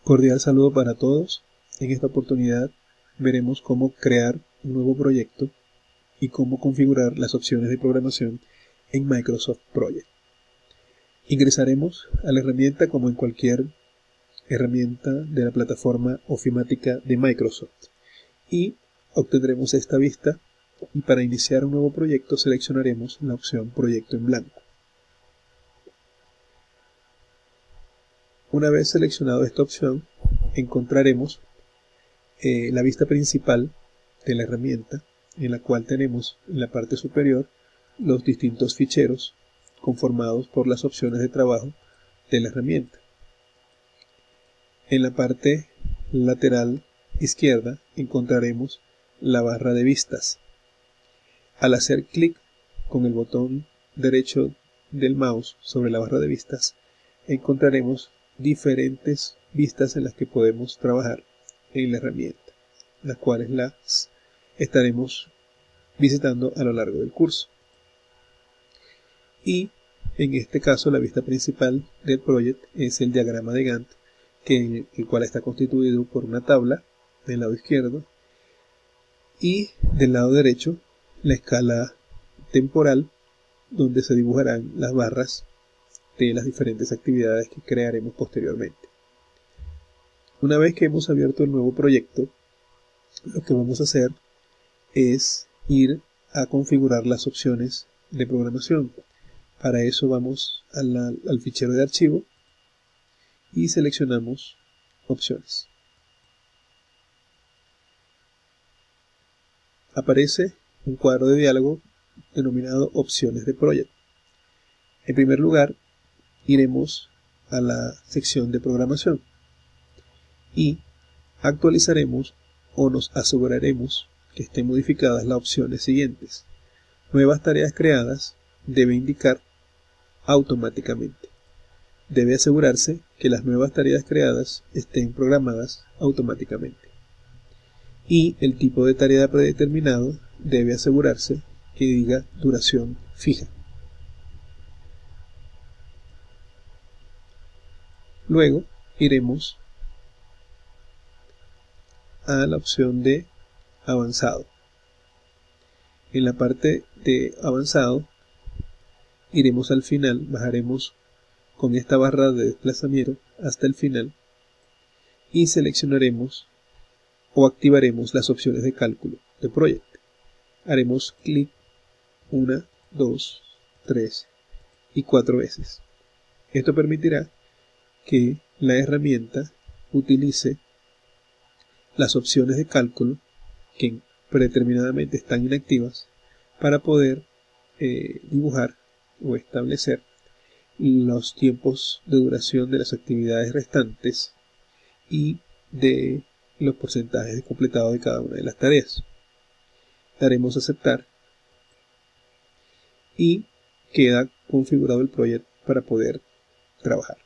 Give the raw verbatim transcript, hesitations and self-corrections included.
Cordial saludo para todos. En esta oportunidad veremos cómo crear un nuevo proyecto y cómo configurar las opciones de programación en Microsoft Project. Ingresaremos a la herramienta como en cualquier herramienta de la plataforma ofimática de Microsoft y obtendremos esta vista, y para iniciar un nuevo proyecto seleccionaremos la opción Proyecto en blanco. Una vez seleccionado esta opción, encontraremos eh, la vista principal de la herramienta, en la cual tenemos en la parte superior los distintos ficheros conformados por las opciones de trabajo de la herramienta. En la parte lateral izquierda encontraremos la barra de vistas. Al hacer clic con el botón derecho del mouse sobre la barra de vistas, encontraremos diferentes vistas en las que podemos trabajar en la herramienta, las cuales las estaremos visitando a lo largo del curso. Y en este caso la vista principal del proyecto es el diagrama de Gantt, que el cual está constituido por una tabla del lado izquierdo y del lado derecho la escala temporal, donde se dibujarán las barras de las diferentes actividades que crearemos posteriormente. Una vez que hemos abierto el nuevo proyecto, lo que vamos a hacer es ir a configurar las opciones de programación. Para eso vamos a la, al fichero de archivo y seleccionamos opciones. Aparece un cuadro de diálogo denominado opciones de proyecto. En primer lugar, iremos a la sección de programación y actualizaremos o nos aseguraremos que estén modificadas las opciones siguientes. Nuevas tareas creadas debe indicar automáticamente. Debe asegurarse que las nuevas tareas creadas estén programadas automáticamente. Y el tipo de tarea predeterminado debe asegurarse que diga duración fija. Luego iremos a la opción de avanzado. En la parte de avanzado iremos al final, bajaremos con esta barra de desplazamiento hasta el final y seleccionaremos o activaremos las opciones de cálculo de proyecto. Haremos clic una, dos, tres y cuatro veces. Esto permitirá que la herramienta utilice las opciones de cálculo que predeterminadamente están inactivas para poder eh, dibujar o establecer los tiempos de duración de las actividades restantes y de los porcentajes de completado de cada una de las tareas. Daremos a aceptar y queda configurado el proyecto para poder trabajar.